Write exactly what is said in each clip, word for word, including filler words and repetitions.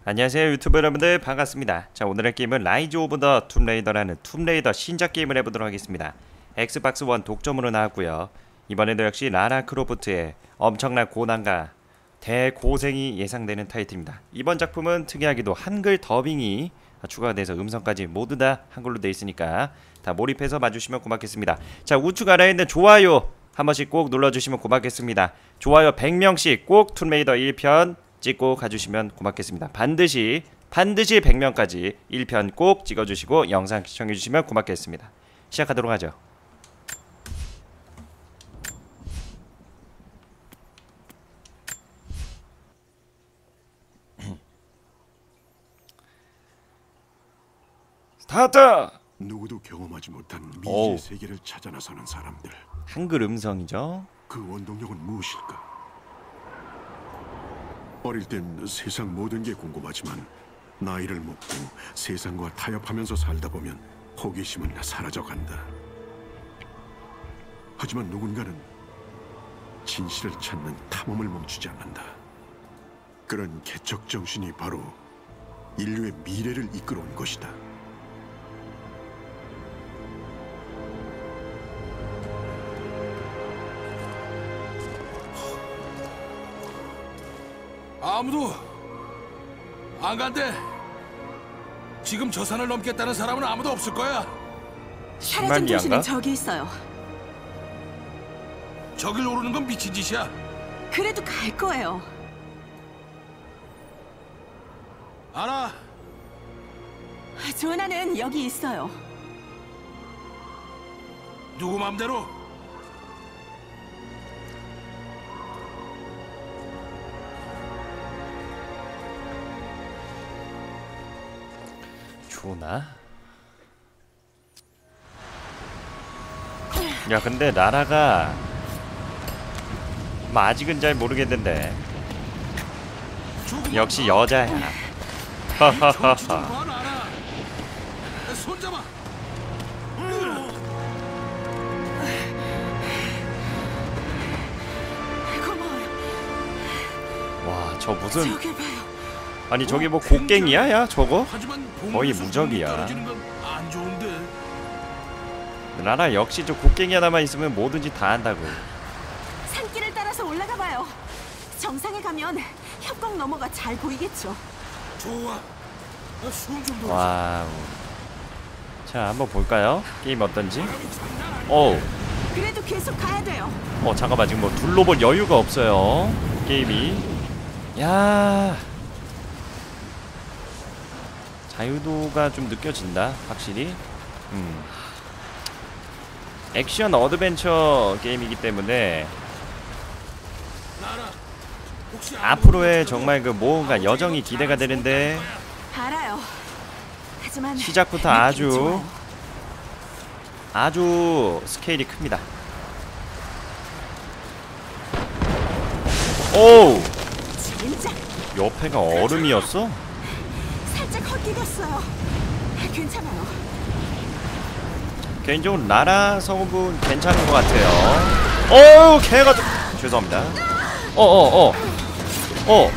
안녕하세요 유튜브 여러분들 반갑습니다. 자, 오늘의 게임은 라이즈 오브 더 툼레이더라는 툼레이더 신작 게임을 해보도록 하겠습니다. 엑스박스 원 독점으로 나왔고요. 이번에도 역시 라라 크로프트의 엄청난 고난과 대고생이 예상되는 타이틀입니다. 이번 작품은 특이하게도 한글 더빙이 추가가 돼서 음성까지 모두 다 한글로 되어 있으니까 다 몰입해서 봐주시면 고맙겠습니다. 자, 우측 아래에 있는 좋아요 한 번씩 꼭 눌러주시면 고맙겠습니다. 좋아요 백 명씩 꼭 툼레이더 일 편 찍고 가주시면 고맙겠습니다. 반드시 반드시 백 명까지 일 편 꼭 찍어주시고 영상 시청해주시면 고맙겠습니다. 시작하도록 하죠. 스타트! 누구도 경험하지 못한 오. 미지의 세계를 찾아 나서는 사람들. 한글 음성이죠. 그 원동력은 무엇일까? 어릴 땐 세상 모든 게 궁금하지만 나이를 먹고 세상과 타협하면서 살다 보면 호기심은 사라져간다. 하지만 누군가는 진실을 찾는 탐험을 멈추지 않는다. 그런 개척 정신이 바로 인류의 미래를 이끌어온 것이다. 아무도 안 간대. 지금 저 산을 넘겠다는 사람은 아무도 없을 거야. 사라진 도시는 저기 있어요. 저길 오르는 건 미친 짓이야. 그래도 갈 거예요. 알아. 조나는 여기 있어요. 누구 맘대로? 좋나? 야, 근데 나라가 뭐 아직은 잘 모르겠는데 역시 여자야. 하하하하. 손잡아. 고마워요. 와, 저 무슨 저길 봐요. 아니 저기 뭐 곡괭이야? 야 저거? 하지만 거의 봉우리에서 무적이야. 공이 떨어지는 건 안 좋은데. 나라 역시 저 곡괭이 하나만 있으면 뭐든지 다 한다고. 산길을 따라서 올라가 봐요. 정상에 가면 협곡 너머가 잘 보이겠죠. 좋아. 숨좀 돌려. 와우. 자, 한번 볼까요? 게임 어떤지? 어우. 그래도 계속 가야 돼요. 어, 잠깐만, 지금 뭐 둘러볼 여유가 없어요 게임이. 야, 자유도가 좀 느껴진다 확실히. 음. 액션 어드벤처 게임이기 때문에 나라, 혹시 앞으로의 정말 그 뭔가 여정이 기대가 되는데 알아요. 하지만 시작부터 느낌이 아주 좋아요. 아주 스케일이 큽니다. 오우! 진짜 옆에가 얼음이었어? 살짝 헛디뎠어요. 괜찮아요. 개인적으로 나라 성우분 괜찮은 것 같아요. 어우, 개가 좀... 죄송합니다. 어어어 어, 어. 어.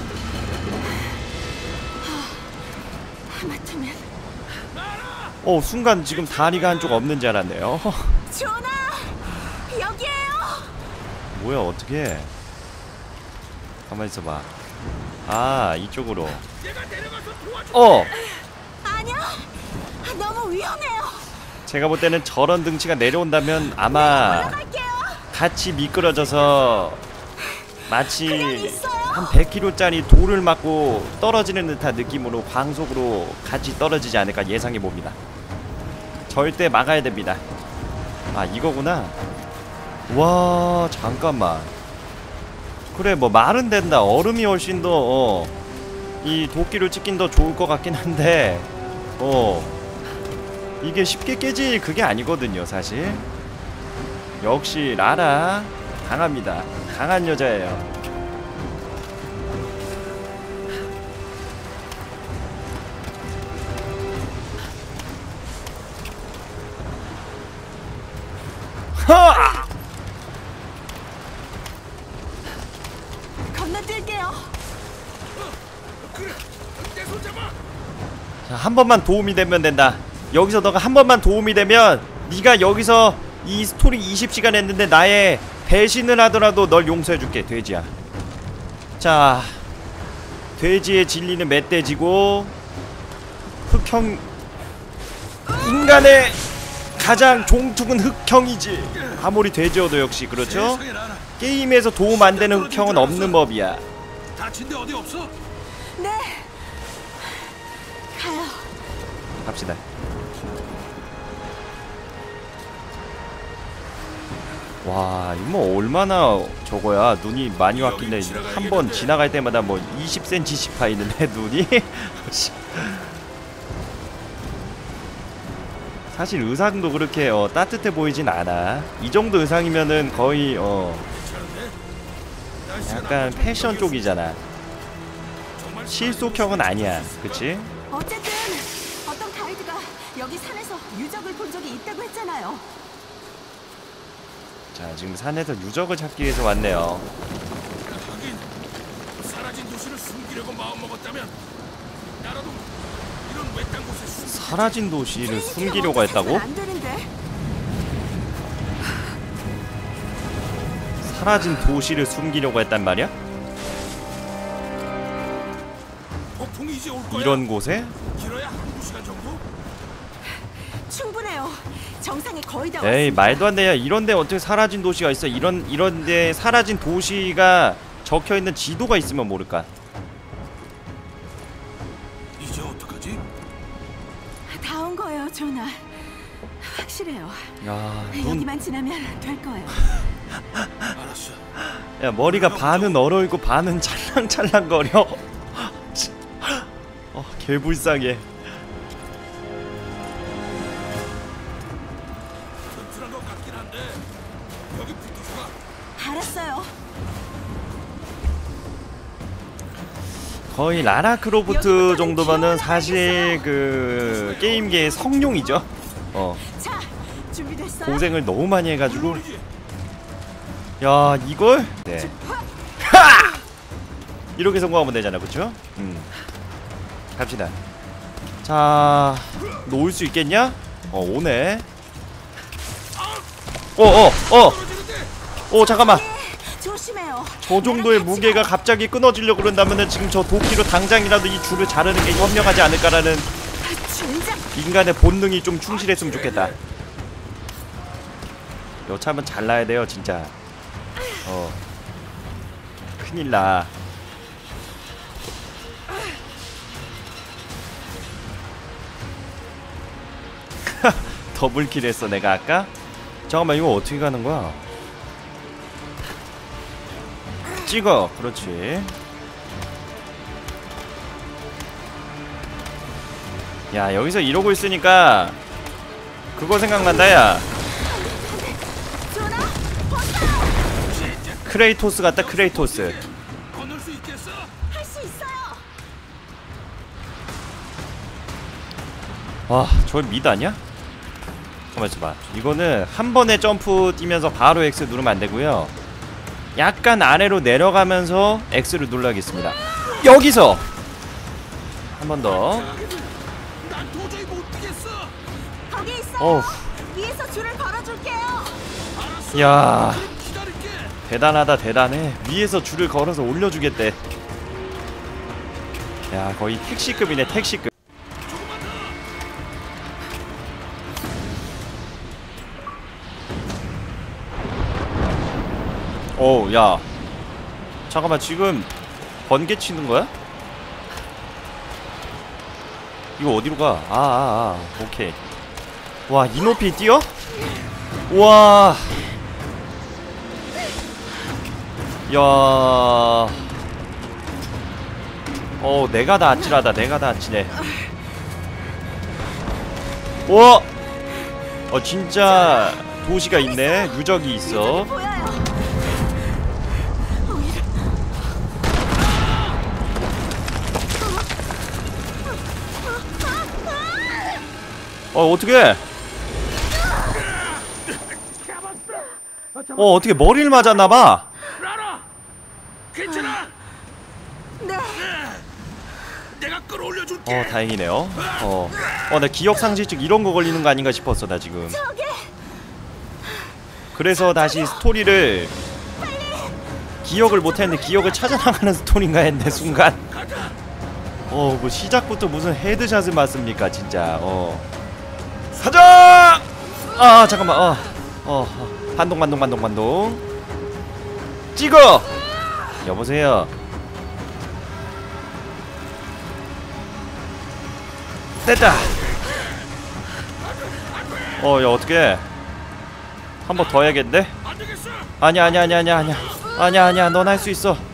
하마터면 어, 순간 지금 다리가 한쪽 없는 줄 알았네요. 조나 여기에요. 뭐야, 어떻게? 가만히 있어봐. 아, 이쪽으로. 어! 아니야. 너무 위험해요. 제가 볼 때는 저런 등치가 내려온다면 아마 올라갈게요. 같이 미끄러져서 마치 있어요. 한 백 킬로그램짜리 돌을 맞고 떨어지는 듯한 느낌으로 광속으로 같이 떨어지지 않을까 예상해 봅니다. 절대 막아야 됩니다. 아, 이거구나. 와, 잠깐만. 그래, 뭐 말은 된다. 얼음이 훨씬 더 어, 이 도끼를 찍긴 더 좋을 것 같긴 한데 어, 이게 쉽게 깨질 그게 아니거든요 사실. 역시 라라 강합니다. 강한 여자예요. 하! 건너뛸게요. 그래. 내 자, 한 번만 도움이 되면 된다. 여기서 너가 한 번만 도움이 되면 네가 여기서 이 스토리 이십 시간 했는데 나의 배신을 하더라도 널 용서해줄게, 돼지야. 자, 돼지의 진리는 멧돼지고 흑형, 인간의 가장 종특은 흑형이지. 아무리 돼지여도 역시 그렇죠? 세상에 나라. 게임에서 도움 안 되는 흑형은 없는 법이야. 다친 데 어디 없어? 네. 가요. 갑시다. 와, 이거 뭐 얼마나 저거야. 눈이 많이 왔길래 한 번 지나갈 때마다 뭐 이십 센티미터씩 파이는데 눈이. 사실 의상도 그렇게 어, 따뜻해 보이진 않아. 이 정도 의상이면은 거의 어 약간 패션 쪽이잖아. 실속형은 아니야, 그치? 어쨌든 어떤 가이드가 여기 산에서 유적을 본 적이 있다고 했잖아요. 자, 지금 산에서 유적을 찾기 위해서 왔네요. 하긴 사라진 도시를 숨기려고 마음먹었다면 나라도 이런 외딴 곳에 숨. 사라진 도시를 트레이닝 숨기려고 먼저 했다고? 찾으면 안 되는데. 사라진 도시를 숨기려고 했단 말이야? 폭풍이 이제 올 거야. 이런 곳에? 길어야 한두 시간 정도? 충분해요. 정상에 거의 다 에이, 왔습니다. 말도 안 돼. 이런데 어떻게 사라진 도시가 있어? 이런 이런데 사라진 도시가 적혀 있는 지도가 있으면 모를까? 이제 어떡하지? 다 온 거예요, 조나. 확실해요. 야, 눈, 여기만 지나면 될 거예요. 알았어. 야, 머리가 반은 얼어 있고 반은 찰랑찰랑거려. 어, 개불쌍해. 튼튼한 것 같긴 한데 여기 붙어서 가. 알았어요. 거의 라라 크로프트 정도면은 사실 그 게임계의 성룡이죠. 어, 자, 준비됐어요? 고생을 너무 많이 해가지고. 야, 이걸? 네. 하! 이렇게 성공하면 되잖아, 그쵸? 음. 갑시다. 자, 놓을 수 있겠냐? 어, 오네. 어, 어, 어! 어, 잠깐만. 조심해요. 저 정도의 무게가 갑자기 끊어지려고 그런다면은 지금 저 도끼로 당장이라도 이 줄을 자르는 게 현명하지 않을까라는 진작 인간의 본능이 좀 충실했으면 좋겠다. 여차하면 잘라야 돼요, 진짜. 어, 큰일나. 더블킬 했어 내가 아까? 잠깐만, 이거 어떻게 가는 거야? 찍어. 그렇지. 야, 여기서 이러고 있으니까 그거 생각난다. 야, 조나 크레이토스 같다. 크레이토스. 건널 수 있겠어? 할 수 있어요. 와, 저걸 미드 아니야? 잠깐만 있어봐. 이거는 한 번에 점프 뛰면서 바로 X 누르면 안 되고요. 약간 아래로 내려가면서 X를 눌러야겠습니다. 여기서 한 번 더. 난 도저히 못 뛰겠어. 거기 있어요. 어우, 위에서 줄을 걸어줄게요. 알았어. 야, 그럼 기다릴게. 대단하다, 대단해. 위에서 줄을 걸어서 올려주겠대. 야, 거의 택시급이네, 택시급. 오, 야, 잠깐만, 지금 번개 치는 거야? 이거 어디로 가? 아, 아, 아, 오케이. 와, 이 높이 뛰어? 우와. 야, 어, 내가 다 아찔하다. 내가 다 아찔해. 와, 어, 진짜 도시가 있네. 유적이 있어. 보여요. 어, 어떻게? 어, 어떻게 머리를 맞았나봐. 라라, 괜찮아. 네. 내가 끌어올. 돌려줄게. 어 다행이네요. 어, 어 나 기억 상실증 이런 거 걸리는 거 아닌가 싶었어 나 지금. 그래서 다시 스토리를 기억을 못했는데 기억을 찾아나가는 스토리인가 했네 순간. 어 뭐 시작부터 무슨 헤드샷을 맞습니까 진짜. 어 가자. 아 잠깐만. 어, 어, 어. 반동 반동 반동 반동 찍어. 여보세요. 됐다. 어, 야 어떡해. 한 번 더 해야겠는데? 아니야 아니야 아니야 아니야 아니야 아니야 아니야 넌 할 수 있어.